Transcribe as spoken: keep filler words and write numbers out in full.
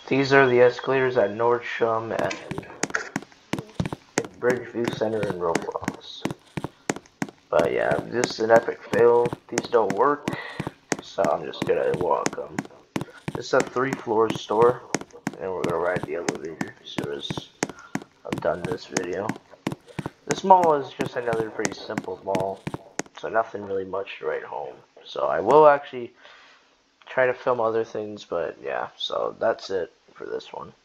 These are the escalators at Nordstrom and in Bridgeview Center in Roblox. But yeah, this is an epic fail. These don't work, so I'm just gonna walk them. This is a three-floor store, and we're gonna ride the elevator as soon as I'm done this video. This mall is just another pretty simple mall, so nothing really much to write home. So I will actually try to film other things, but yeah, so that's it for this one.